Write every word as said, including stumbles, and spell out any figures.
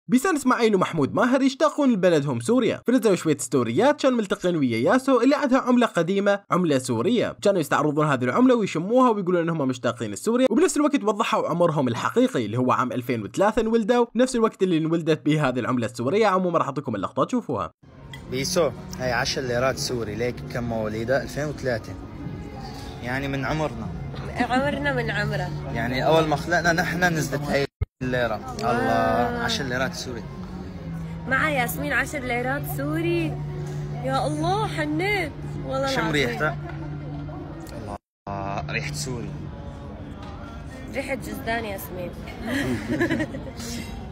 بسنة اسماعيل ومحمود ماهر يشتاقون لبلدهم سوريا، فنزلوا شوية ستوريات كانوا ملتقين ويا ياسو اللي عندها عملة قديمة، عملة سورية، كانوا يستعرضون هذه العملة ويشموها ويقولون انهم مشتاقين لسوريا، وبنفس الوقت وضحوا عمرهم الحقيقي اللي هو عام ألفين وثلاثة انولدوا، نفس الوقت اللي انولدت به هذه العملة السورية. عموما راح اعطيكم اللقطة تشوفوها. بيسو هاي عشر ليرات سوري، ليك كم مواليدة؟ ألفين وثلاثة، يعني من عمرنا عمرنا من عمره، يعني اول ما خلقنا نحن نزلت هاي الليرة. الله، عشر ليرات سوري مع ياسمين، عشر ليرات سوري. يا الله حنيت والله. شم ريحتها؟ الله، ريحة سوري، ريحة جزدان ياسمين.